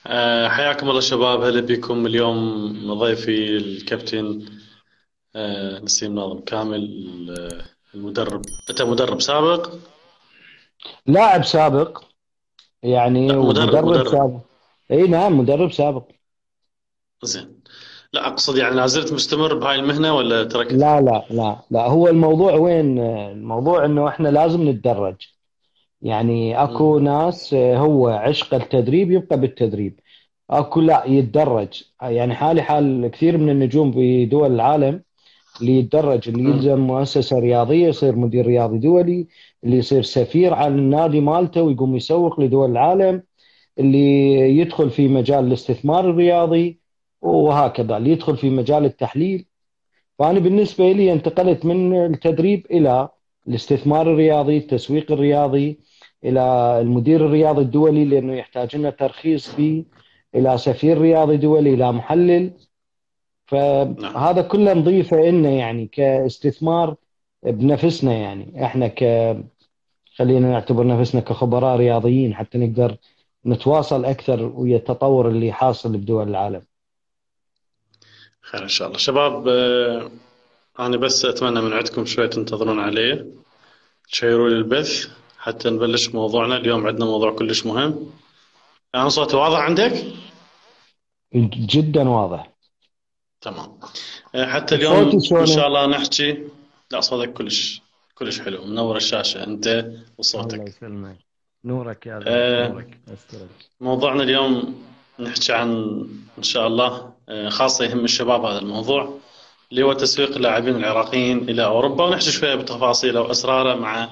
حياكم الله شباب، هلا بكم اليوم. ضيفي الكابتن نسيم ناظم كامل. المدرب، أنت مدرب سابق؟ لاعب سابق يعني، لا، مدرب ومدرب مدرب. سابق. اي نعم، مدرب سابق. زين. لا أقصد يعني لا زلت مستمر بهاي المهنة ولا تركت؟ لا، هو الموضوع وين؟ الموضوع انه احنا لازم نتدرج. يعني اكو مم. ناس هو عشق التدريب يبقى بالتدريب. اكو لا يتدرج، يعني حالي حال كثير من النجوم في دول العالم. اللي يتدرج، اللي مم. يلزم مؤسسة رياضية يصير مدير رياضي دولي، اللي يصير سفير على النادي مالته ويقوم يسوق لدول العالم، اللي يدخل في مجال الاستثمار الرياضي، وهكذا اللي يدخل في مجال التحليل. فأنا بالنسبة لي انتقلت من التدريب إلى الاستثمار الرياضي، التسويق الرياضي، إلى المدير الرياضي الدولي لأنه يحتاج لنا ترخيص فيه، إلى سفير رياضي دولي، إلى محلل. نعم. فهذا كله نضيفه إنه يعني كاستثمار بنفسنا، يعني إحنا خلينا نعتبر نفسنا كخبراء رياضيين حتى نقدر نتواصل أكثر ويا التطور اللي حاصل بدول العالم. خير إن شاء الله شباب. أنا بس أتمنى من عندكم شوية تنتظرون علي، تشيروا لي البث حتى نبلش موضوعنا اليوم. عندنا موضوع كلش مهم. أنا صوتي واضح عندك؟ جدا واضح. تمام. حتى صوتي اليوم إن شلونه؟ شاء الله نحكي. لا، صوتك كلش كلش حلو، منور الشاشة أنت الله وصوتك. يسلمك. نورك يا ذا، آه، نورك، أسترك. موضوعنا اليوم نحكي عن، إن شاء الله خاصة يهم الشباب هذا الموضوع، اللي هو تسويق اللاعبين العراقيين إلى أوروبا، ونحكي شوية بتفاصيله وأسراره مع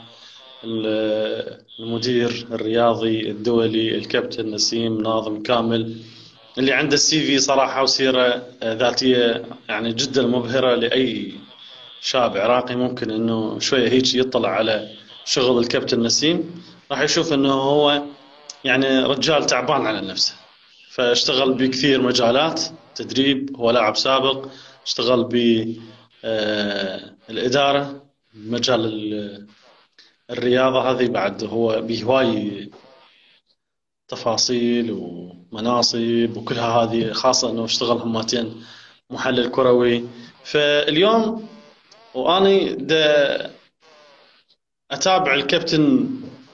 المدير الرياضي الدولي الكابتن نسيم ناظم كامل، اللي عنده السي في صراحة وسيرة ذاتية يعني جدا مبهرة لأي شاب عراقي. ممكن انه شوية هيك يطلع على شغل الكابتن نسيم، راح يشوف انه هو يعني رجال تعبان على نفسه. فاشتغل بكثير مجالات تدريب، هو لاعب سابق، اشتغل بالإدارة، مجال الرياضة هذه بعد هو بهواي تفاصيل ومناصب وكلها هذه، خاصة انه اشتغل هماتين محلل كروي. فاليوم واني اتابع الكابتن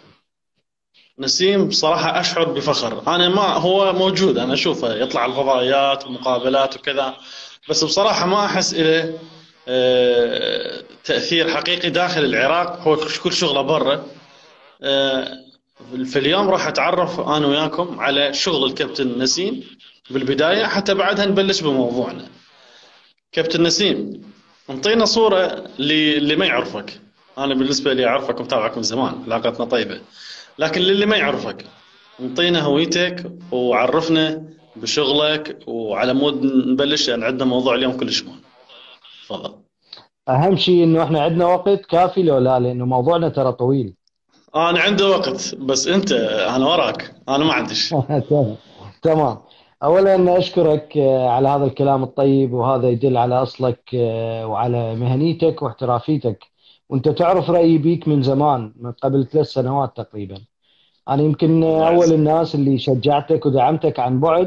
نسيم صراحة اشعر بفخر. انا ما هو موجود، انا اشوفه يطلع على الفضائيات ومقابلات وكذا، بس بصراحة ما احس له تأثير حقيقي داخل العراق. هو كل شغله برا. آه، فاليوم راح اتعرف انا وياكم على شغل الكابتن نسيم بالبداية، حتى بعدها نبلش بموضوعنا. كابتن نسيم، انطينا صورة اللي ما يعرفك. انا بالنسبة لي اعرفك ومتابعك من زمان، علاقتنا طيبة، لكن للي ما يعرفك انطينا هويتك وعرفنا بشغلك، وعلى مود نبلش لان عندنا موضوع اليوم كلش مهم. تفضل. أهم شيء إنه إحنا عندنا وقت كافي لو لا، لأنه موضوعنا ترى طويل. انا عندي وقت بس انت، انا وراك، انا ما عنديش. تمام. تمام. أولا أشكرك على هذا الكلام الطيب، وهذا يدل على أصلك وعلى مهنيتك واحترافيتك. وأنت تعرف رأيي بيك من زمان، من قبل 3 سنوات تقريبا. أنا يمكن الله أول يعزك. الناس اللي شجعتك ودعمتك عن بعد.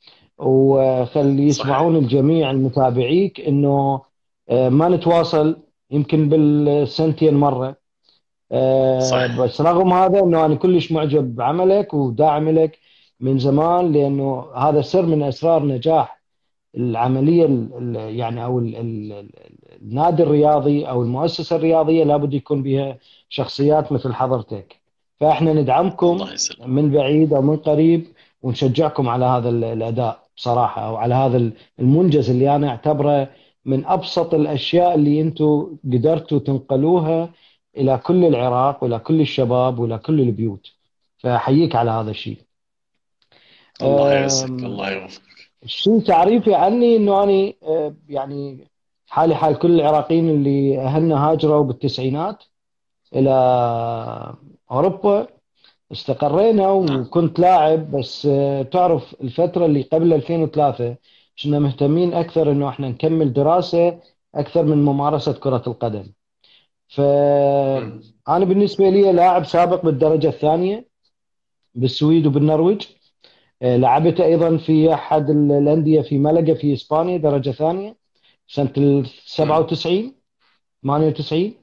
وخلي صحيح. يسمعون الجميع المتابعيك انه ما نتواصل يمكن بالسنتين مره. صحيح. بس رغم هذا انه انا كلش معجب بعملك وداعم لك من زمان، لانه هذا سر من اسرار نجاح العمليه يعني او النادي الرياضي او المؤسسه الرياضيه لابد يكون بها شخصيات مثل حضرتك. فاحنا ندعمكم الله يسلم. من بعيد او من قريب، ونشجعكم على هذا الاداء بصراحه، او على هذا المنجز اللي انا اعتبره من ابسط الاشياء اللي انتم قدرتوا تنقلوها الى كل العراق والى كل الشباب والى كل البيوت. فاحييك على هذا الشيء. الله يعزك، الله يوفقك. شيء تعريفي عني انه انا يعني حالي حال كل العراقيين اللي اهلنا هاجروا بالتسعينات الى اوروبا. استقرينا نعم. وكنت لاعب، بس تعرف الفترة اللي قبل 2003 كنا مهتمين اكثر انه احنا نكمل دراسة اكثر من ممارسة كرة القدم. مم. فانا بالنسبة لي لاعب سابق بالدرجة الثانية بالسويد وبالنرويج. لعبت أيضا في أحد الأندية في ملقا في إسبانيا درجة ثانية سنة نعم. 97 98.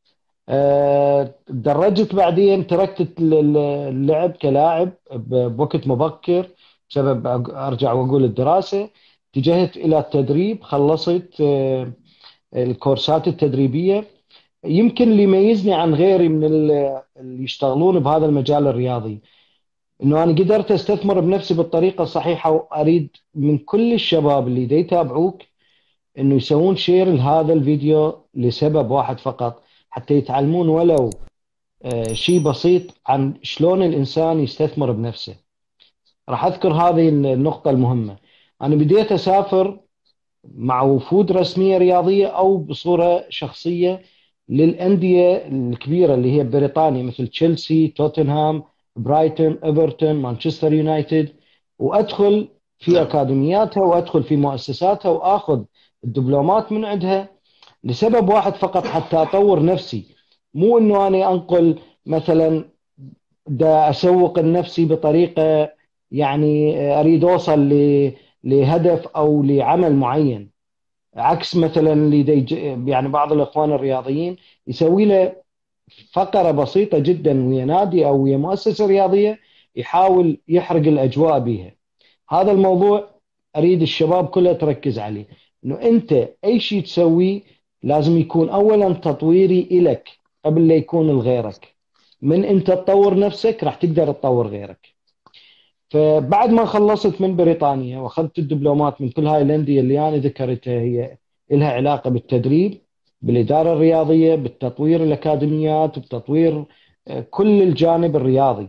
تدرجت بعدين، تركت اللعب كلاعب بوقت مبكر بسبب أرجع وأقول الدراسة. اتجهت إلى التدريب، خلصت الكورسات التدريبية. يمكن اللي يميزني عن غيري من اللي يشتغلون بهذا المجال الرياضي انه انا قدرت استثمر بنفسي بالطريقه الصحيحه، واريد من كل الشباب اللي دا يتابعوك انه يسوون شير لهذا الفيديو لسبب واحد فقط، حتى يتعلمون ولو شيء بسيط عن شلون الانسان يستثمر بنفسه. راح اذكر هذه النقطه المهمه. انا بديت اسافر مع وفود رسميه رياضيه او بصوره شخصيه للانديه الكبيره اللي هي بريطانيا، مثل تشيلسي، توتنهام، برايتون، ايفرتون، مانشستر يونايتد، وادخل في نعم. اكاديمياتها وادخل في مؤسساتها واخذ الدبلومات من عندها لسبب واحد فقط، حتى اطور نفسي. مو انه انا انقل مثلا دا اسوق لنفسي بطريقه، يعني اريد اوصل لهدف او لعمل معين. عكس مثلا اللي يعني بعض الاخوان الرياضيين يسوي له فقره بسيطه جدا ويا نادي او ويا مؤسسه رياضيه، يحاول يحرق الاجواء بها. هذا الموضوع اريد الشباب كلها تركز عليه، انه انت اي شيء تسويه لازم يكون اولا تطويري الك قبل لا يكون لغيرك. من انت تطور نفسك راح تقدر تطور غيرك. فبعد ما خلصت من بريطانيا واخذت الدبلومات من كل هاي الانديه اللي انا ذكرتها، هي لها علاقه بالتدريب، بالاداره الرياضيه، بالتطوير الاكاديميات، وبتطوير كل الجانب الرياضي،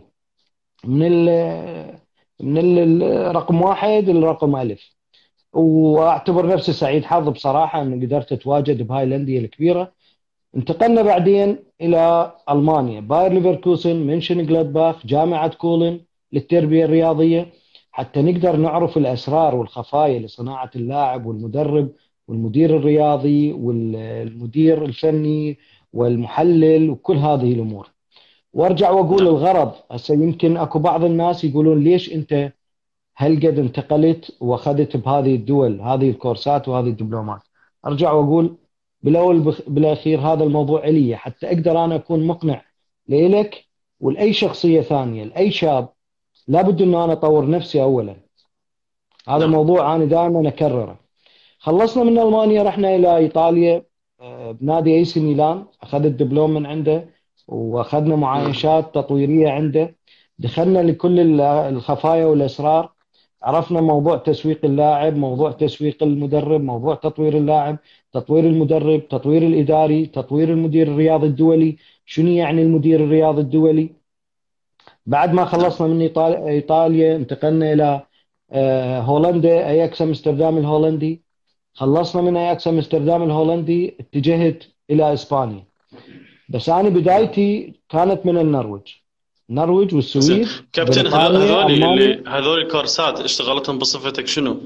رقم واحد لرقم ألف. واعتبر نفسي سعيد حظ بصراحه انه قدرت اتواجد بهاي الانديه الكبيره. انتقلنا بعدين إلى ألمانيا، باير ليفركوزن، منشن جلادباخ، جامعة كولن للتربية الرياضية، حتى نقدر نعرف الأسرار والخفايا لصناعة اللاعب والمدرب والمدير الرياضي والمدير الفني والمحلل وكل هذه الأمور. وارجع واقول نعم. الغرض هسه، يمكن اكو بعض الناس يقولون ليش انت هل قد انتقلت واخذت بهذه الدول هذه الكورسات وهذه الدبلومات. ارجع واقول بالاول بالاخير هذا الموضوع الي حتى اقدر انا اكون مقنع لإلك ولاي شخصيه ثانيه، لاي شاب. لابد انه انا اطور نفسي اولا. هذا نعم. موضوع انا دائما اكرره. خلصنا من المانيا رحنا الى ايطاليا، بنادي اي سي ميلان، اخذت دبلوم من عنده واخذنا مم. معايشات تطويريه عنده. دخلنا لكل الخفايا والاسرار، عرفنا موضوع تسويق اللاعب، موضوع تسويق المدرب، موضوع تطوير اللاعب، تطوير المدرب، تطوير الاداري، تطوير المدير الرياضي الدولي. شنو يعني المدير الرياضي الدولي؟ بعد ما نعم. خلصنا من ايطاليا انتقلنا الى هولندا، اياكس امستردام الهولندي. خلصنا من اياكس امستردام الهولندي اتجهت الى اسبانيا. بس انا نعم. بدايتي كانت من النرويج زين. والسويد، كابتن، بريطانيا، المانيا. هذول الكورسات اشتغلتهم بصفتك شنو؟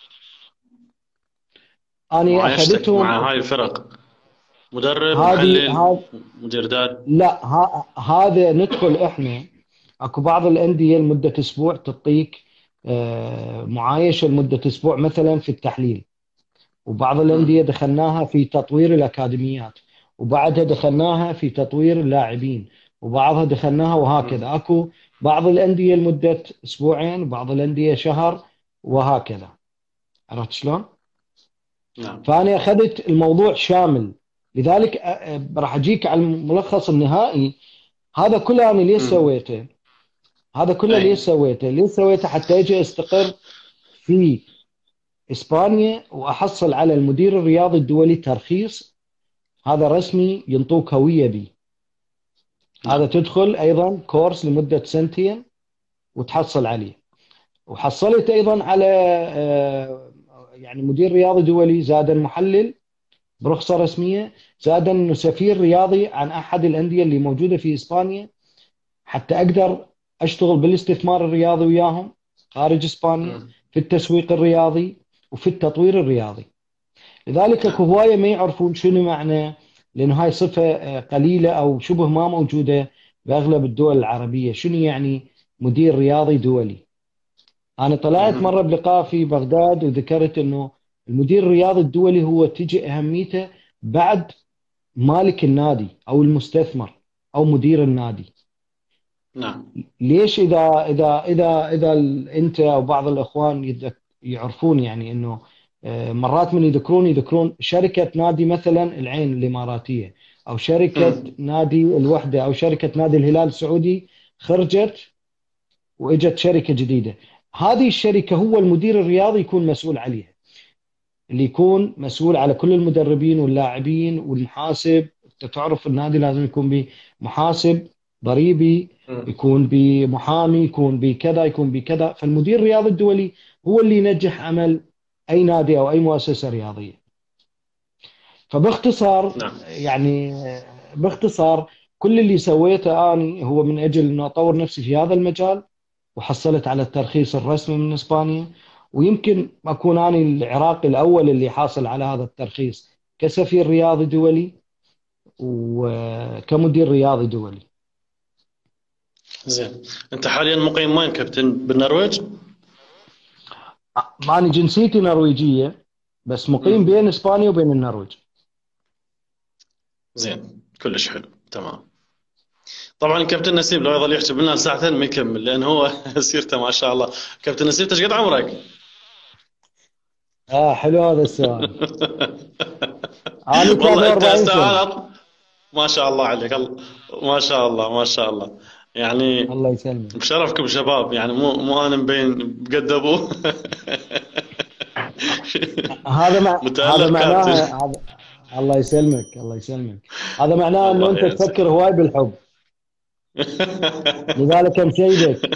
انا معايشتك اخذتهم. مع هاي الفرق، مدرب، هذه محلل، هذا مدير داد. لا، هذا ندخل احنا. اكو بعض الانديه لمده اسبوع تعطيك معايشه لمده اسبوع مثلا في التحليل. وبعض الأندية مم. دخلناها في تطوير الأكاديميات، وبعدها دخلناها في تطوير اللاعبين، وبعضها دخلناها مم. وهكذا. أكو بعض الأندية لمدة أسبوعين، وبعض الأندية شهر، وهكذا. عرفت شلون؟ نعم. فأنا أخذت الموضوع شامل. لذلك راح أجيك على الملخص النهائي. هذا كله أنا ليش مم. سويته؟ هذا كله اي. ليش سويته؟ ليش سويته؟ حتى أجي أستقر في إسبانيا وأحصل على المدير الرياضي الدولي ترخيص. هذا رسمي، ينطوك هوية به. هذا نعم. تدخل أيضا كورس لمدة سنتين وتحصل عليه. وحصلت أيضا على يعني مدير رياضي دولي، زادا محلل برخصة رسمية، زادا أنه سفير رياضي عن أحد الأندية اللي موجودة في إسبانيا، حتى أقدر أشتغل بالاستثمار الرياضي وياهم خارج إسبانيا، مم. في التسويق الرياضي وفي التطوير الرياضي. لذلك اكو نعم. هوايه ما يعرفون شنو معنى، لانه هاي صفه قليله او شبه ما موجوده باغلب الدول العربيه. شنو يعني مدير رياضي دولي؟ أنا طلعت مهم. مرة بلقاء في بغداد وذكرت أنه المدير الرياضي الدولي هو تجي أهميته بعد مالك النادي أو المستثمر أو مدير النادي. نعم. ليش؟ إذا أنت أو بعض الإخوان يعرفون يعني أنه مرات من يذكرون شركة نادي مثلا العين الإماراتية، أو شركة مم. نادي الوحدة، أو شركة نادي الهلال السعودي، خرجت واجت شركة جديدة. هذه الشركة هو المدير الرياضي يكون مسؤول عليها، اللي يكون مسؤول على كل المدربين واللاعبين والمحاسب. انت تعرف النادي لازم يكون به محاسب ضريبي، مم. يكون به محامي، يكون به كذا، يكون به كذا. فالمدير الرياضي الدولي هو اللي ينجح عمل اي نادي او اي مؤسسة رياضية. فباختصار نعم. يعني، باختصار كل اللي سويته اني هو من اجل انه اطور نفسي في هذا المجال، وحصلت على الترخيص الرسمي من إسبانيا. ويمكن أكون أنا العراقي الأول اللي حاصل على هذا الترخيص كسفير رياضي دولي وكمدير رياضي دولي. زين، انت حاليا مقيم وين كابتن؟ بالنرويج؟ أنا جنسيتي نرويجية، بس مقيم مم. بين إسبانيا وبين النرويج. زين، كلش حلو، تمام. طبعا كابتن نسيب لو يظل يحكي لنا ساعتين ما يكمل، لان هو سيرته ما شاء الله. كابتن نسيب، ايش قد عمرك؟ حلو هذا السؤال. أنا والله انت 43 هسه سنة. ما شاء الله عليك، ما شاء الله ما شاء الله. يعني الله يسلمك. بشرفكم شباب، يعني مو انا مبين بقد ابوه. هذا متألق معناه كابتن. الله يسلمك، الله يسلمك. هذا معناه انه الله انت يعزك. تفكر هواي بالحب، لذلك مشيدك.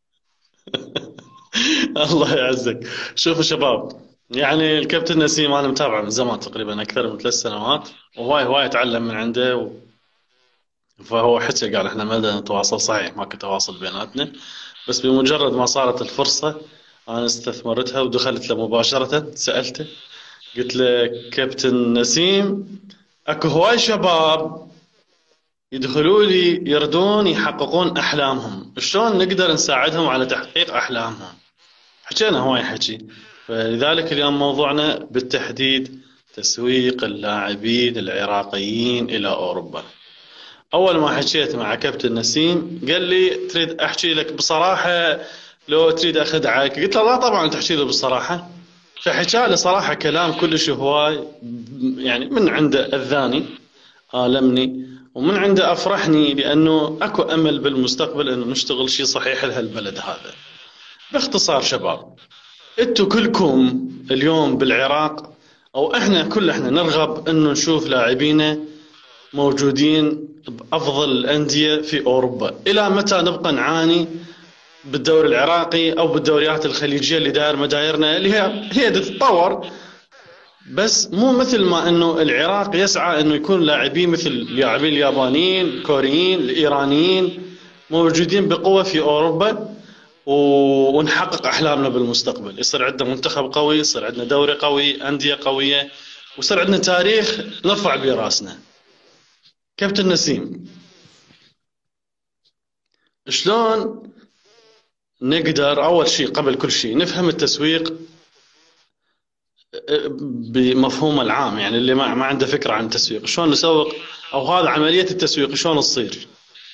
الله يعزك. شوفوا شباب، يعني الكابتن نسيم انا متابعه من زمان، تقريبا اكثر من 3 سنوات، وهواي هواي اتعلم من عنده فهو حكى قال احنا ما لنا نتواصل، صحيح ماكو تواصل بيناتنا، بس بمجرد ما صارت الفرصة انا استثمرتها ودخلت له مباشرة. سألته قلت له كابتن نسيم، اكو هواي شباب يدخلوا لي يردون يحققون احلامهم، شلون نقدر نساعدهم على تحقيق احلامهم؟ حكينا هواي حكي. فلذلك اليوم موضوعنا بالتحديد تسويق اللاعبين العراقيين إلى أوروبا. أول ما حكيت مع كابتن نسيم قال لي تريد أحكي لك بصراحة لو تريد أخدعك؟ قلت له لا طبعا تحكي له بالصراحة. فحكى لي صراحة كلام كلش هواي، يعني من عنده أذاني، آلمني، ومن عنده أفرحني، لأنه أكو أمل بالمستقبل أنه نشتغل شيء صحيح لهالبلد هذا. باختصار شباب، انتوا كلكم اليوم بالعراق، او احنا نرغب انه نشوف لاعبينا موجودين بافضل الانديه في اوروبا. الى متى نبقى نعاني بالدوري العراقي او بالدوريات الخليجيه اللي داير مدايرنا، اللي هي تتطور، بس مو مثل ما انه العراق يسعى انه يكون لاعبين مثل اللاعبين اليابانيين، الكوريين، الايرانيين موجودين بقوه في اوروبا، ونحقق احلامنا بالمستقبل. يصير عندنا منتخب قوي، يصير عندنا دوري قوي، انديه قويه، ويصير عندنا تاريخ نرفع به راسنا. كابتن نسيم، شلون نقدر اول شيء قبل كل شيء نفهم التسويق بمفهومه العام؟ يعني اللي ما عنده فكره عن التسويق، شلون نسوق، او هذا عمليه التسويق شلون تصير؟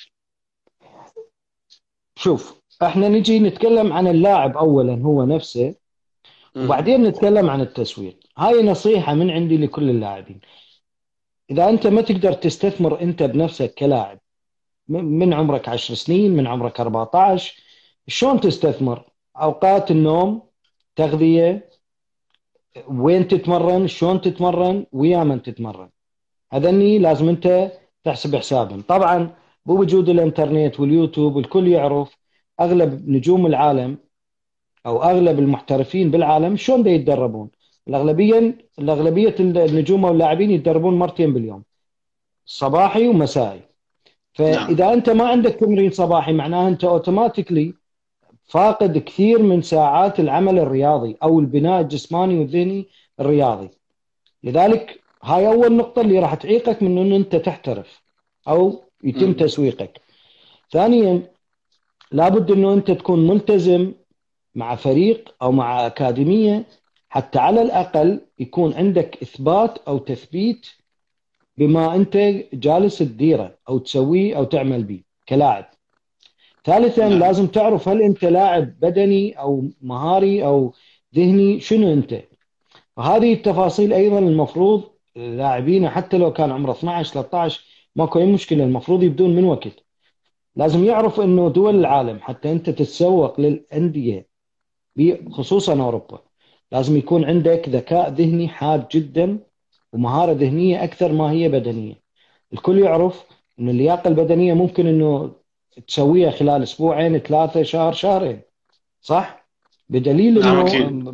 شوف، احنا نجي نتكلم عن اللاعب اولا هو نفسه، امم. وبعدين نتكلم عن التسويق. هاي نصيحة من عندي لكل اللاعبين. إذا أنت ما تقدر تستثمر أنت بنفسك كلاعب، من عمرك 10 سنين، من عمرك 14، شلون تستثمر؟ أوقات النوم، تغذية، وين تتمرن، شلون تتمرن، ويا من تتمرن. هذني لازم أنت تحسب حسابهم. طبعا بوجود الإنترنت واليوتيوب الكل يعرف أغلب نجوم العالم او اغلب المحترفين بالعالم شلون دا يتدربون. الاغلبيه النجوم او اللاعبين يتدربون مرتين باليوم، صباحي ومسائي. نعم. فاذا انت ما عندك تمرين صباحي، معناها انت اوتوماتيكلي فاقد كثير من ساعات العمل الرياضي او البناء الجسماني والذهني الرياضي. لذلك هاي اول نقطه اللي راح تعيقك من ان انت تحترف او يتم امم. تسويقك. ثانيا، لابد انه انت تكون ملتزم مع فريق أو مع أكاديمية، حتى على الأقل يكون عندك إثبات أو تثبيت بما أنت جالس تديره أو تسويه أو تعمل به كلاعب. ثالثا نعم. لازم تعرف هل أنت لاعب بدني أو مهاري أو ذهني، شنو أنت. وهذه التفاصيل أيضا المفروض اللاعبين حتى لو كان عمره 12 13 ماكو أي مشكلة، المفروض يبدون من وقت. لازم يعرف أنه دول العالم حتى أنت تتسوق للأندية خصوصا أوروبا لازم يكون عندك ذكاء ذهني حاد جدا ومهارة ذهنية أكثر ما هي بدنية. الكل يعرف أن اللياقة البدنية ممكن أنه تسويها خلال أسبوعين 3 شهر شهرين، صح؟ بدليل نعم أنه أكيد.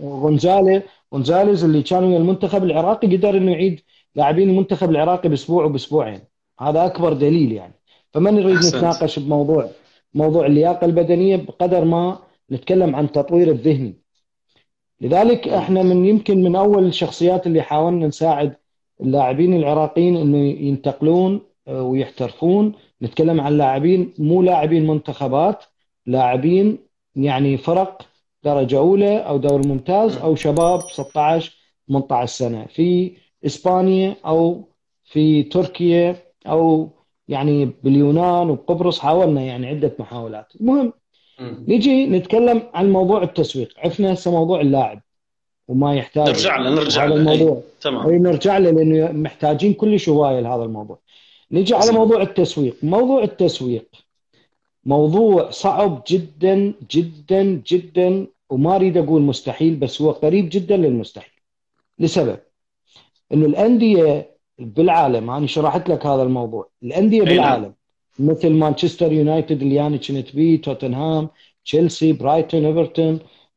غونزاليز اللي كان ويا المنتخب العراقي قدر أنه يعيد لاعبين المنتخب العراقي بأسبوع وبأسبوعين. هذا أكبر دليل يعني. فما نريد أحسنت. نتناقش موضوع اللياقة البدنية بقدر ما نتكلم عن تطوير الذهني. لذلك احنا يمكن من اول الشخصيات اللي حاولنا نساعد اللاعبين العراقيين انه ينتقلون ويحترفون. نتكلم عن لاعبين مو لاعبين منتخبات، لاعبين يعني فرق درجة أولى أو دوري ممتاز أو شباب 16 18 سنة في إسبانيا أو في تركيا أو يعني باليونان وبقبرص. حاولنا يعني عدة محاولات. المهم نجي نتكلم عن موضوع التسويق. عرفنا هسه موضوع اللاعب وما يحتاجه، نرجع وهذا له. أي الموضوع أي تمام. نرجع له لأنه محتاجين كل هواية لهذا الموضوع. نجي على زين. موضوع التسويق. موضوع التسويق موضوع صعب جدا جدا جدا، وما أريد أقول مستحيل بس هو قريب جدا للمستحيل، لسبب إنه الأندية بالعالم، أنا شرحت لك هذا الموضوع، الأندية أي نعم. بالعالم مثل مانشستر يونايتد اللي أنا كنت بيه، توتنهام، تشيلسي، برايتون، إيفرتون،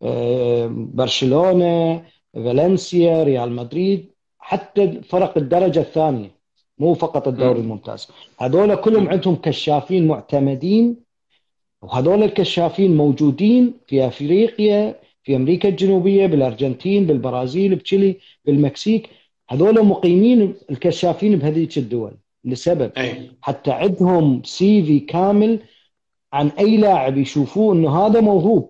برشلونة، فالنسيا، ريال مدريد، حتى فرق الدرجة الثانية مو فقط الدوري مم. الممتاز، هذول كلهم مم. عندهم كشافين معتمدين. وهذول الكشافين موجودين في أفريقيا، في أمريكا الجنوبية، بالأرجنتين، بالبرازيل، بتشيلي، بالمكسيك. هذول مقيمين الكشافين بهذيك الدول لسبب أي. حتى عندهم سي في كامل عن أي لاعب يشوفوه أنه هذا موهوب.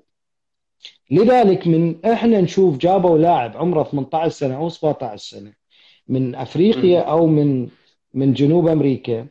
لذلك من إحنا نشوف جابوا لاعب عمره 18 سنة أو 17 سنة من أفريقيا مم. أو من جنوب أمريكا،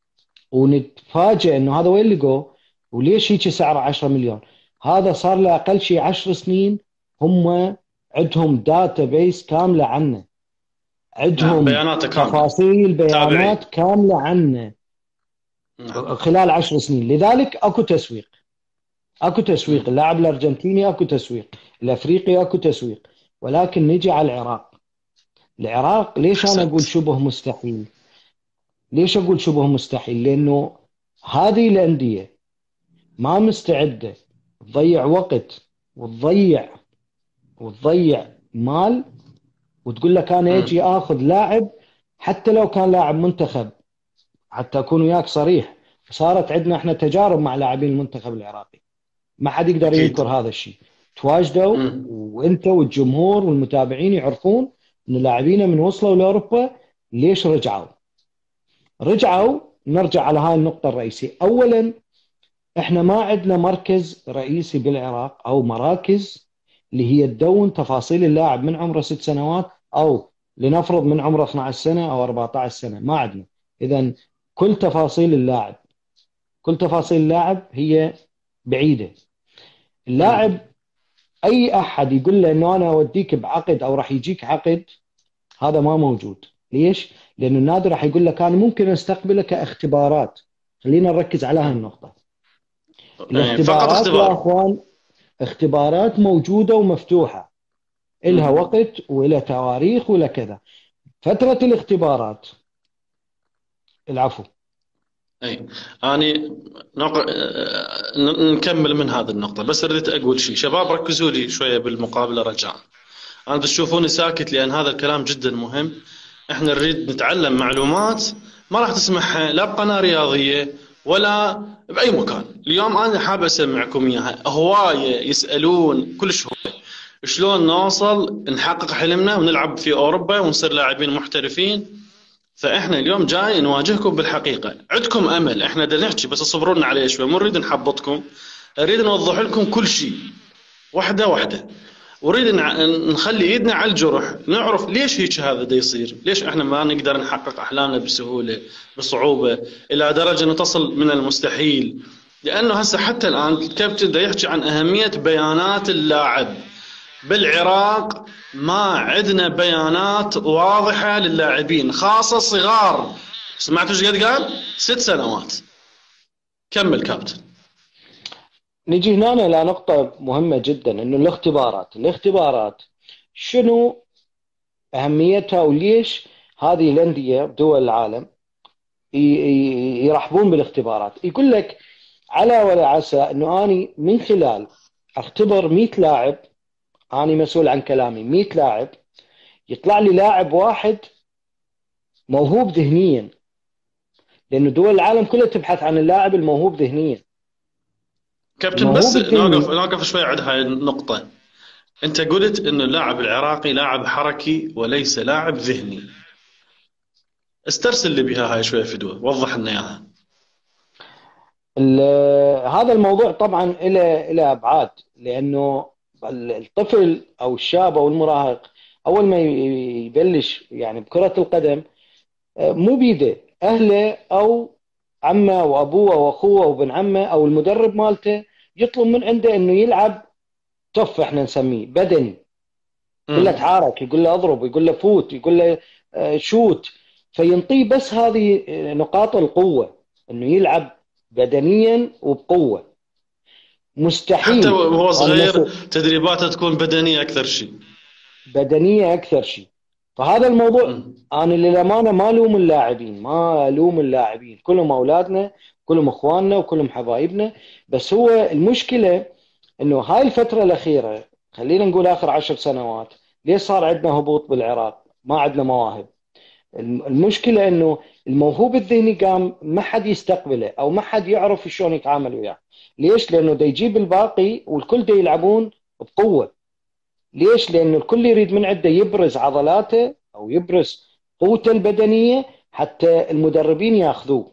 ونتفاجئ انه هذا وين لقوه وليش هيك سعره 10 مليون. هذا صار له اقل شيء 10 سنين هم عندهم داتا بيس كامله عنه، نعم، عندهم بياناته كاملة. تفاصيل بيانات تابعين. كامله عنه نعم. خلال 10 سنين. لذلك اكو تسويق، اكو تسويق. مم. اللاعب الارجنتيني اكو تسويق، الافريقي اكو تسويق. ولكن نجي على العراق. العراق ليش انا أحسنت. اقول شبه مستحيل؟ ليش اقول شبه مستحيل؟ لانه هذه الانديه ما مستعدة تضيع وقت وتضيع مال وتقول لك أنا أجي مم. أخذ لاعب حتى لو كان لاعب منتخب. حتى أكون وياك صريح، صارت عندنا احنا تجارب مع لاعبين المنتخب العراقي، ما حد يقدر ينكر أكيد. هذا الشيء. تواجدوا مم. وانت والجمهور والمتابعين يعرفون ان لاعبينا من وصلوا لاوروبا ليش رجعوا. نرجع على هاي النقطة الرئيسية. اولا احنا ما عندنا مركز رئيسي بالعراق او مراكز اللي هي تدون تفاصيل اللاعب من عمره 6 سنوات او لنفرض من عمره 12 سنة او 14 سنة، ما عندنا. اذا كل تفاصيل اللاعب هي بعيدة. اللاعب مم. اي احد يقول له انه انا اوديك بعقد او راح يجيك عقد، هذا ما موجود. ليش؟ لانه النادي راح يقول لك انا ممكن استقبلك كاختبارات. خلينا نركز على مم. هالنقطة. فقط الاختبارات يا اختبار. اخوان اختبارات موجودة ومفتوحة، إلها مم. وقت وإلها تواريخ وإلها كذا. فترة الاختبارات، العفو. اي. اني نكمل من هذه النقطة، بس رديت اقول شيء. شباب ركزوا لي شوية بالمقابلة رجاء. انا تشوفوني ساكت لان هذا الكلام جدا مهم. احنا نريد نتعلم معلومات ما راح تسمعها لا بقناة رياضية ولا بأي مكان. اليوم انا حاب اسمعكم اياها. هواية يسألون كلش هواية شلون نوصل نحقق حلمنا ونلعب في اوروبا ونصير لاعبين محترفين. فاحنا اليوم جاي نواجهكم بالحقيقه. عندكم امل، احنا بدنا نحكي بس اصبرونا عليه شوي، مو نريد نحبطكم، نريد نوضح لكم كل شيء. واحدة واحدة. اريد نخلي ايدنا على الجرح، نعرف ليش هيك هذا دا يصير، ليش احنا ما نقدر نحقق احلامنا بسهوله بصعوبه الى درجه انه تصل من المستحيل. لانه هسه حتى الان الكابتن دا يحكي عن اهميه بيانات اللاعب. بالعراق ما عندنا بيانات واضحه للاعبين، خاصه الصغار. سمعتوا ايش قد قال؟ 6 سنوات. كمل كابتن. نجي هنا إلى نقطة مهمة جدا، إنه الاختبارات شنو أهميتها، وليش هذه الأندية بدول العالم يرحبون بالاختبارات؟ يقول لك على ولا عسى إنه أني من خلال أختبر 100 لاعب، أنا مسؤول عن كلامي، 100 لاعب يطلع لي لاعب واحد موهوب ذهنيا، لأنه دول العالم كلها تبحث عن اللاعب الموهوب ذهنيا. كابتن الموهوب بس الذهني نوقف شوي عند هاي النقطة. أنت قلت إنه اللاعب العراقي لاعب حركي وليس لاعب ذهني. استرسل لي بها هاي شوي فدوة، وضح لنا إياها. هذا الموضوع طبعا إلى أبعاد، لأنه الطفل أو الشاب أو المراهق أول ما يبلش يعني بكرة القدم، مو بيده، أهله أو عمه وأبوه وأخوه وابن عمه أو المدرب مالته يطلب من عنده إنه يلعب توف، إحنا نسميه بدني، يقول له امم تعارك، يقول له اضرب، يقول له فوت، يقول له شوت، فينطيه بس هذه نقاط القوة، انه يلعب بدنيا وبقوة. حتى مستحيل، وهو وانا صغير تدريباته تكون بدنية أكثر شيء. بدنية اكثر شيء. فهذا الموضوع امم انا للامانة ما الوم اللاعبين، ما الوم اللاعبين، كلهم اولادنا، كلهم اخواننا، وكلهم حبايبنا. بس هو المشكلة انه هاي الفترة الاخيرة، خلينا نقول اخر 10 سنوات، ليش صار عندنا هبوط بالعراق؟ ما عندنا مواهب. المشكلة انه الموهوب الذهني قام ما حد يستقبله، او ما حد يعرف شلون يتعامل وياه. ليش؟ لانه دا يجيب الباقي والكل دا يلعبون بقوة. ليش؟ لانه الكل يريد من عنده يبرز عضلاته او يبرز قوته البدنية حتى المدربين ياخذوه.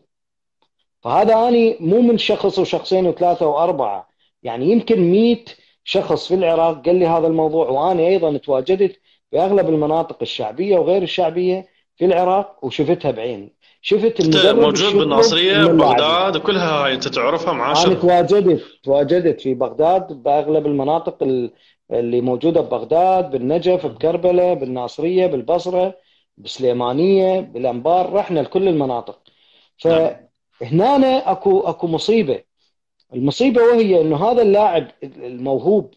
فهذا اني مو من شخص وشخصين وثلاثة واربعة، يعني يمكن 100 شخص في العراق قال لي هذا الموضوع، وانا ايضا تواجدت في اغلب المناطق الشعبية وغير الشعبية في العراق وشفتها بعيني. شفت أنت المدرب موجود ايش يطلب بالناصرية من اللاعبين. بغداد وكلها هاي أنت تعرفها انا معاشر. تواجدت في بغداد، باغلب المناطق اللي موجودة ببغداد، بالنجف، بكربلاء، بالناصرية، بالبصرة، بسليمانية، بالانبار، رحنا لكل المناطق. نعم. فهنا اكو مصيبة. المصيبة وهي انه هذا اللاعب الموهوب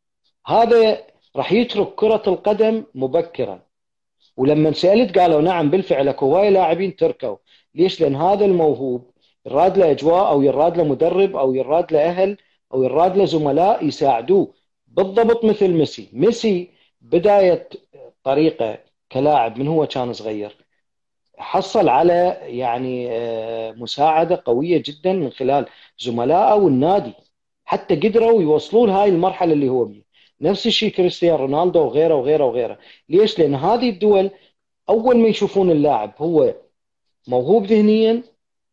هذا راح يترك كرة القدم مبكرا. ولما سألت قالوا نعم بالفعل اكو هواي لاعبين تركوا. ليش؟ لان هذا الموهوب يراد له اجواء، او يراد له مدرب، او يراد له اهل، او يراد له زملاء يساعدوه. بالضبط مثل ميسي بداية طريقة كلاعب من هو كان صغير، حصل على يعني مساعدة قوية جدا من خلال زملائه والنادي، حتى قدروا يوصلوا لهاي المرحلة اللي هو بيه. نفس الشيء كريستيانو رونالدو وغيره وغيره وغيره. ليش؟ لأن هذه الدول أول ما يشوفون اللاعب هو موهوب ذهنيا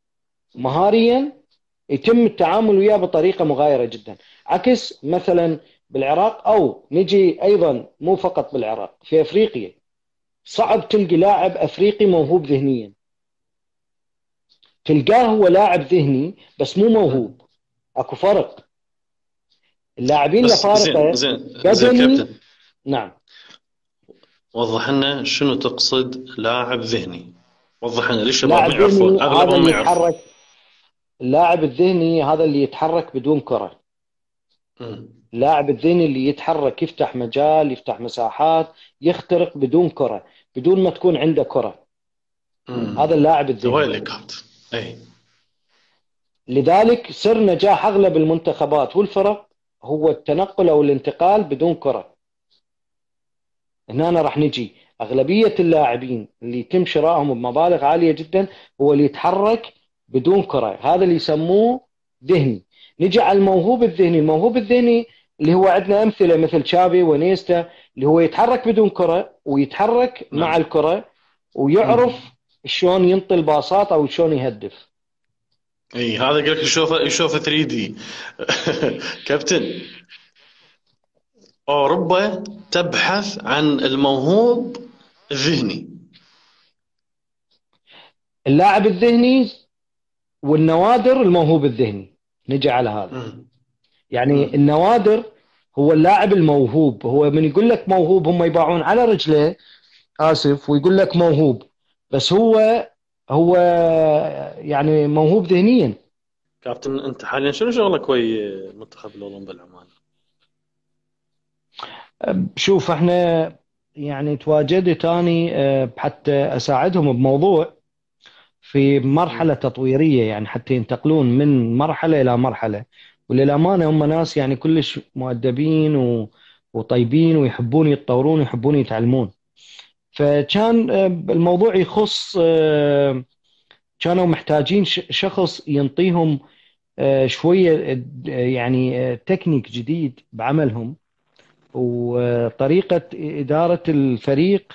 مهاريا، يتم التعامل وياه بطريقة مغايرة جدا. عكس مثلا بالعراق، أو نجي أيضا مو فقط بالعراق، في أفريقيا صعب تلقي لاعب أفريقي موهوب ذهنيا. تلقاه هو لاعب ذهني بس مو موهوب. اكو فرق، اللاعبين بس زين لفارقة زين زين بدني. كابتن، نعم. وضح لنا شنو تقصد لاعب ذهني. وضح لنا، ليش الشباب ما لاعب يعرفون، ذهني هذا أغلبهم ما اللي يعرفون. يتحرك، اللاعب الذهني هذا اللي يتحرك بدون كرة. مم. اللاعب الذهني اللي يتحرك، يفتح مجال، يفتح مساحات، يخترق بدون كرة، بدون ما تكون عنده كرة. هذا اللاعب هو الذهني. اللي كابتن. أي. لذلك سر نجاح أغلب المنتخبات والفرق هو التنقل أو الانتقال بدون كرة. هنا راح نجي أغلبية اللاعبين اللي يتم شرائهم بمبالغ عالية جدا هو اللي يتحرك بدون كرة، هذا اللي يسموه ذهني. نجي على الموهوب الذهني. الموهوب الذهني اللي هو عندنا أمثلة مثل تشافي ونيستا، اللي هو يتحرك بدون كرة ويتحرك مع نعم. الكرة، مم. ويعرف شلون ينطي الباصات أو شلون يهدف. اي هذا قلت يشوفه 3 دي. كابتن، أوروبا تبحث عن الموهوب الذهني. اللاعب الذهني والنوادر الموهوب الذهني. نجي على هذا. مم. يعني مم. النوادر هو اللاعب الموهوب. هو من يقول لك موهوب هم يباعون على رجله، آسف، ويقول لك موهوب، بس هو يعني موهوب ذهنيا. كابتن، أنت حاليا شنو شغلك ويا المنتخب الأولمبي العماني؟ شوف احنا يعني تواجدت اني حتى اساعدهم بموضوع في مرحلة مم. تطويرية، يعني حتى ينتقلون من مرحلة إلى مرحلة. وللأمانة هم ناس يعني كلش مؤدبين وطيبين، ويحبون يتطورون ويحبون يتعلمون. فكان الموضوع يخص كانوا محتاجين شخص ينطيهم شوية يعني تكنيك جديد بعملهم، وطريقة إدارة الفريق،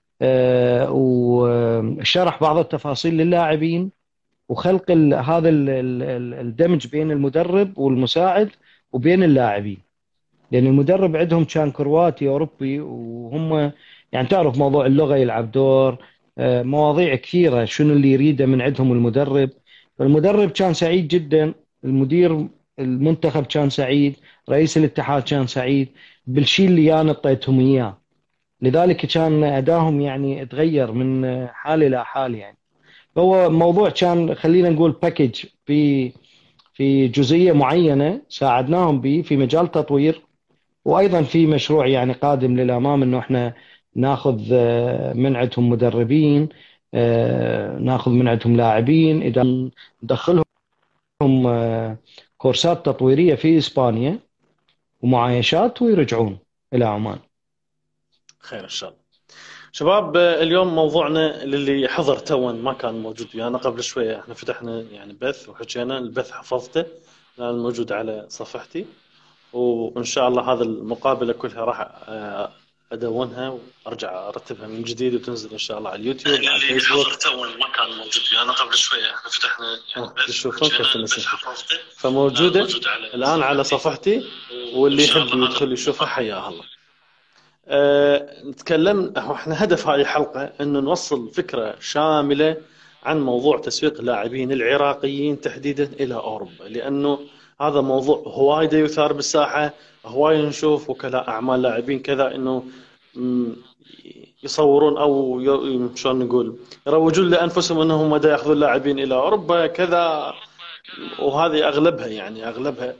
وشرح بعض التفاصيل للاعبين، وخلق الدمج بين المدرب والمساعد وبين اللاعبين. لأن المدرب عندهم كان كرواتي أوروبي، وهم يعني تعرف موضوع اللغة يلعب دور، مواضيع كثيرة شنو اللي يريده من عندهم المدرب. فالمدرب كان سعيد جدا، المدير المنتخب كان سعيد، رئيس الاتحاد كان سعيد بالشيء اللي أنا اعطيتهم إياه. لذلك كان أداهم يعني تغير من حال إلى حال يعني. هو موضوع كان خلينا نقول باكج في جزئية معينة ساعدناهم به في مجال تطوير، وأيضا في مشروع يعني قادم للأمام إنه إحنا ناخذ من عندهم مدربين، ناخذ من عندهم لاعبين، إذا ندخلهم كورسات تطويرية في إسبانيا ومعايشات، ويرجعون إلى عمان. خير إن شاء الله. شباب، اليوم موضوعنا للي حضر توا ما كان موجود ويانا قبل شوية. احنا فتحنا يعني بث وحكينا، البث حفظته لأن موجود على صفحتي، وإن شاء الله هذا المقابلة كلها راح أدونها وأرجع أرتبها من جديد وتنزل إن شاء الله على اليوتيوب وعلى اللي الفيسبوك. حضر تو ما كان موجود ويانا قبل شويه، احنا فتحنا يعني بث تشوفون كيف وحكينا، البث النسيت حفظته فموجودة موجود على الآن على صفحتي، صفحتي، وان واللي شاء يحب الله هذا يدخل يشوفها حياه الله. نتكلم احنا هدف هذه الحلقة انه نوصل فكرة شاملة عن موضوع تسويق اللاعبين العراقيين تحديدا الى اوروبا، لانه هذا موضوع هواية يثار بالساحة. هواية نشوف وكلاء اعمال لاعبين كذا انه م، يصورون او شلون نقول يروجون لانفسهم انهم مدى ياخذون لاعبين الى اوروبا كذا. وهذه اغلبها يعني اغلبها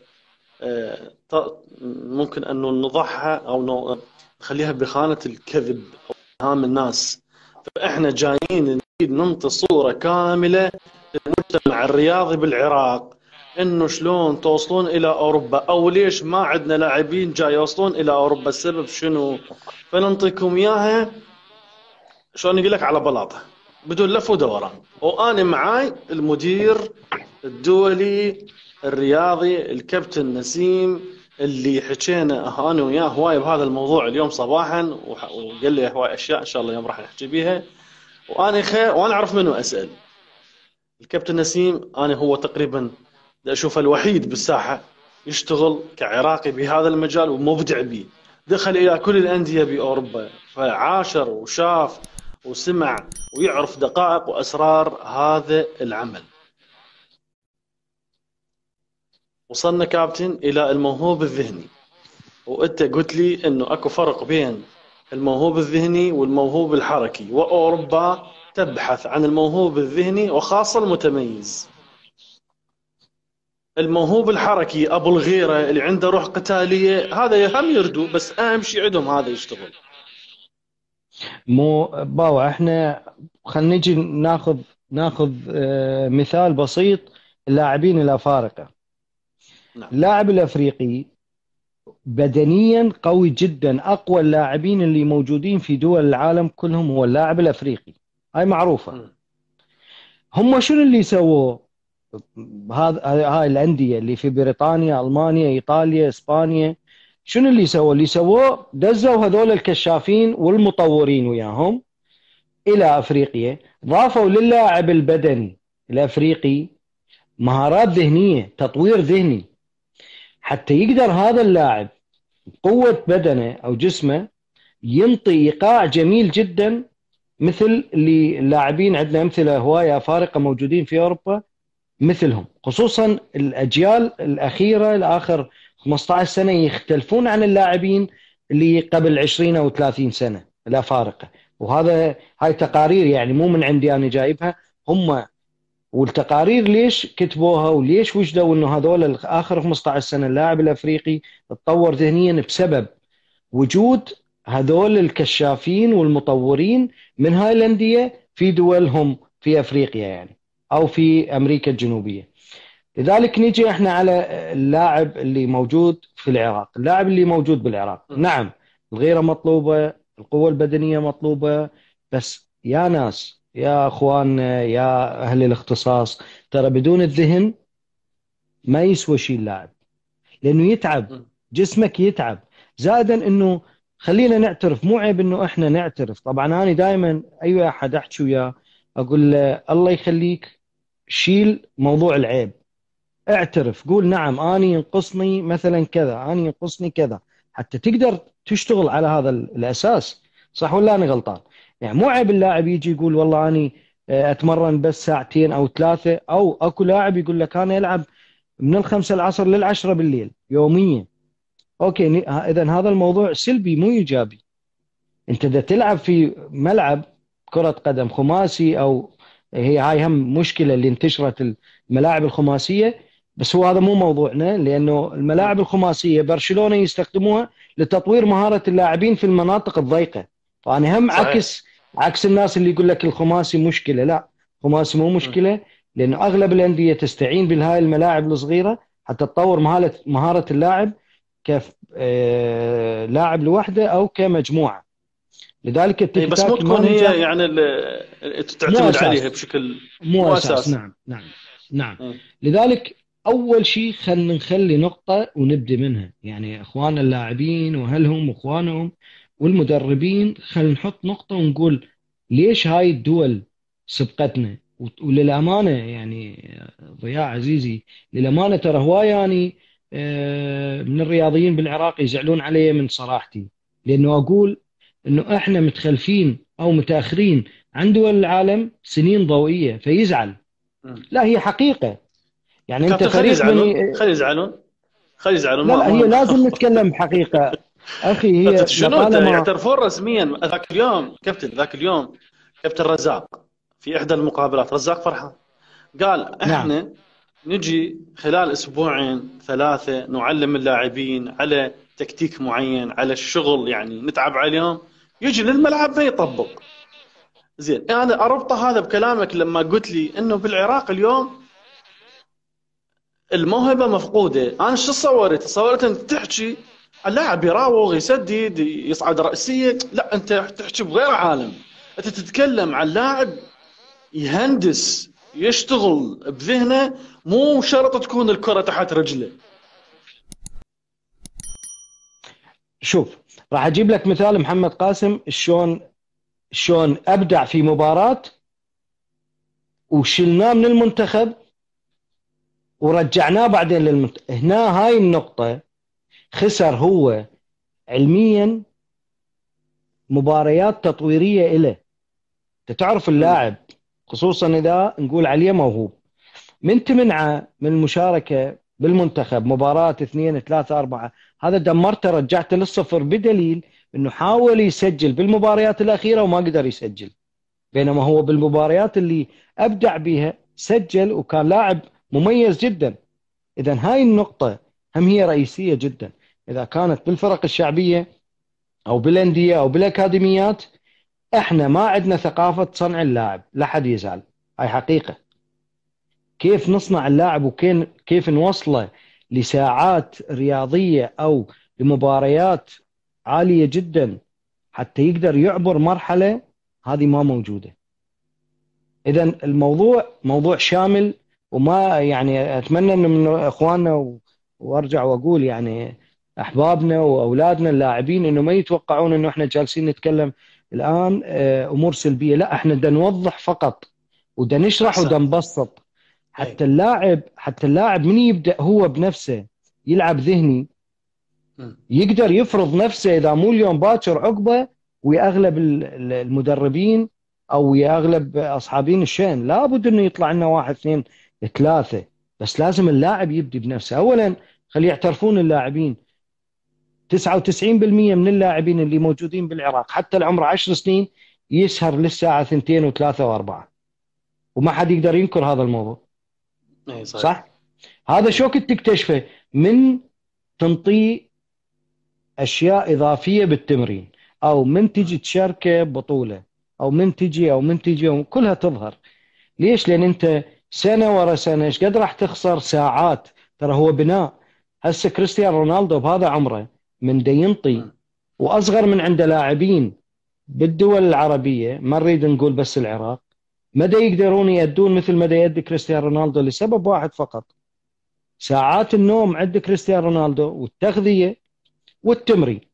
ممكن أنه نضعها أو نخليها بخانة الكذب أو اتهام الناس. فإحنا جايين نريد ننطي صورة كاملة للمجتمع الرياضي بالعراق، إنه شلون توصلون إلى أوروبا، أو ليش ما عندنا لاعبين جاي يوصلون إلى أوروبا، السبب شنو. فننطيكم إياها شلون نقول لك على بلاطة بدون لف ودوران. وأنا معاي المدير الدولي الرياضي الكابتن نسيم، اللي حكينا انا وياه هواي بهذا الموضوع اليوم صباحا، وقال لي هواي اشياء ان شاء الله يوم راح نحكي بيها. وانا اعرف منه اسال. الكابتن نسيم انا هو تقريبا اشوفه الوحيد بالساحه يشتغل كعراقي بهذا المجال ومبدع به. دخل الى كل الانديه باوروبا، فعاشر وشاف وسمع ويعرف دقائق واسرار هذا العمل. وصلنا كابتن إلى الموهوب الذهني، وأنت قلت لي أنه أكو فرق بين الموهوب الذهني والموهوب الحركي، وأوروبا تبحث عن الموهوب الذهني وخاصة المتميز. الموهوب الحركي أبو الغيرة اللي عنده روح قتالية هذا هم يردو، بس أهم شيء عندهم هذا يشتغل. مو باوع، احنا خلينا نجي ناخذ مثال بسيط. اللاعبين الافارقه، نعم. اللاعب الافريقي بدنيا قوي جدا، اقوى اللاعبين اللي موجودين في دول العالم كلهم هو اللاعب الافريقي، هاي معروفه. م. هم شنو اللي سووه؟ هاي الانديه اللي في بريطانيا، المانيا، ايطاليا، اسبانيا، شنو اللي سووه؟ اللي سووه دزوا هذول الكشافين والمطورين وياهم الى افريقيا، ضافوا للاعب البدني الافريقي مهارات ذهنيه، تطوير ذهني، حتى يقدر هذا اللاعب قوة بدنه أو جسمه ينطي إيقاع جميل جدا، مثل اللي اللاعبين عندنا أمثلة هواية فارقة موجودين في أوروبا مثلهم، خصوصا الأجيال الأخيرة الآخر 15 سنة يختلفون عن اللاعبين اللي قبل 20 أو 30 سنة الأفارقة. هاي تقارير يعني مو من عندي أنا جايبها هم، والتقارير ليش كتبوها وليش وجدوا انه هذول اخر 15 سنه اللاعب الافريقي تطور ذهنيا بسبب وجود هذول الكشافين والمطورين من هاي الانديه في دولهم في افريقيا يعني، او في امريكا الجنوبيه. لذلك نيجي احنا على اللاعب اللي موجود في العراق. اللاعب اللي موجود بالعراق، نعم الغيرة مطلوبة، القوة البدنية مطلوبة، بس يا ناس يا اخوان يا اهل الاختصاص، ترى بدون الذهن ما يسوى شيء اللاعب، لانه يتعب، جسمك يتعب. زائدا انه خلينا نعترف، مو عيب انه احنا نعترف. طبعا انا دائما اي احد احكي وياه اقول له الله يخليك شيل موضوع العيب، اعترف، قول نعم اني ينقصني مثلا كذا، اني ينقصني كذا، حتى تقدر تشتغل على هذا الاساس. صح ولا انا غلطان؟ يعني مو عيب اللاعب يجي يقول والله اني اتمرن بس ساعتين او ثلاثه، او اكو لاعب يقول لك انا يلعب من الخمسة العصر للعشرة بالليل يوميا. اوكي، اذا هذا الموضوع سلبي مو ايجابي. انت اذا تلعب في ملعب كرة قدم خماسي، او هاي هم مشكلة اللي انتشرت الملاعب الخماسية، بس هو هذا مو موضوعنا، لانه الملاعب الخماسية برشلونة يستخدموها لتطوير مهارة اللاعبين في المناطق الضيقة. فانا هم صحيح. عكس الناس اللي يقول لك الخماسي مشكلة. لا، الخماسي مو مشكلة، لانه اغلب الأندية تستعين بهاي الملاعب الصغيرة حتى تطور مهارة اللاعب كلاعب لوحده او كمجموعة. لذلك اي بس مو التيكي ما تكون هي نجح. يعني مو تعتمد عليها اساس، بشكل مو مو اساس، اساس. نعم نعم نعم. مم. لذلك اول شيء خلينا نخلي نقطة ونبدأ منها، يعني اخوان اللاعبين واهلهم واخوانهم والمدربين، خلينا نحط نقطة ونقول ليش هاي الدول سبقتنا. وللأمانة يعني ضياء عزيزي، للأمانة ترى هواي يعني من الرياضيين بالعراق يزعلون علي من صراحتي، لأنه أقول أنه إحنا متخلفين أو متأخرين عن دول العالم سنين ضوئية فيزعل. مم. لا، هي حقيقة. يعني أنت كابتن خلي فريق يزعلون، بني. خلي يزعلون، خلي يزعلون، لا ما لا، هي ما لازم نتكلم بحقيقة أخي، كابتن هي شنو لطالما. يعترفون رسميا ذاك اليوم، كابتن ذاك اليوم كابتن رزاق في احدى المقابلات، رزاق فرحان، قال نعم احنا نجي خلال اسبوعين ثلاثه نعلم اللاعبين على تكتيك معين، على الشغل يعني نتعب عليهم، يجي للملعب ما يطبق. زين انا اربط هذا بكلامك لما قلت لي انه بالعراق اليوم الموهبه مفقوده. انا شو تصورت انت تحكي اللاعب يراوغ يسدد يصعد راسيه، لا انت تحكي بغير عالم. انت تتكلم عن لاعب يهندس يشتغل بذهنه، مو شرط تكون الكره تحت رجله. شوف، راح أجيب لك مثال محمد قاسم شلون أبدع في مباراة وشلناه من المنتخب ورجعناه بعدين للمنتخب. هنا هاي النقطة خسر هو علميا مباريات تطويرية إله. أنت تعرف اللاعب خصوصا إذا نقول عليه موهوب، من تمنعه من المشاركة بالمنتخب مباراة اثنين ثلاثة أربعة، هذا دمرته رجعته للصفر، بدليل أنه حاول يسجل بالمباريات الأخيرة وما قدر يسجل، بينما هو بالمباريات اللي أبدع بها سجل وكان لاعب مميز جدا. إذا هاي النقطة هم هي رئيسية جدا. إذا كانت بالفرق الشعبية أو بالأندية أو بالأكاديميات، إحنا ما عندنا ثقافة صنع اللاعب، لا حد يزعل، هاي حقيقة. كيف نصنع اللاعب وكيف نوصله لساعات رياضية أو لمباريات عالية جدا حتى يقدر يعبر مرحلة، هذه ما موجودة. إذا الموضوع موضوع شامل، وما يعني أتمنى أن من إخواننا وأرجع وأقول يعني أحبابنا وأولادنا اللاعبين أنه ما يتوقعون أنه إحنا جالسين نتكلم الآن أمور سلبية. لا، إحنا بدنا نوضح فقط، ودا نشرح ودا احسنت. نبسط، اي حتى اللاعب من يبدأ هو بنفسه يلعب ذهني مم. يقدر يفرض نفسه إذا مو اليوم باكر عقبه، ويا أغلب المدربين أو ويا أغلب أصحابين الشأن لابد أنه يطلع لنا واحد اثنين ثلاثة. بس لازم اللاعب يبدي بنفسه أولا. خلي يعترفون اللاعبين 99% من اللاعبين اللي موجودين بالعراق حتى العمر 10 سنين يسهر للساعة 2 و3 و4، وما حد يقدر ينكر هذا الموضوع. اي صحيح. صح؟ هذا شو كنت تكتشفه من تنطي أشياء إضافية بالتمرين، أو من تجي تشاركه ببطولة، أو من تجي كلها تظهر. ليش؟ لأن أنت سنة ورا سنة ايش قد راح تخسر ساعات. ترى هو بناء. هسه كريستيانو رونالدو بهذا عمره من دا ينطي، مم. وأصغر من عنده لاعبين بالدول العربية، ما نريد نقول بس العراق، ما دا يقدرون يأدون مثل ما دا يأدي كريستيانو رونالدو لسبب واحد فقط: ساعات النوم عند كريستيانو رونالدو والتغذية والتمرين.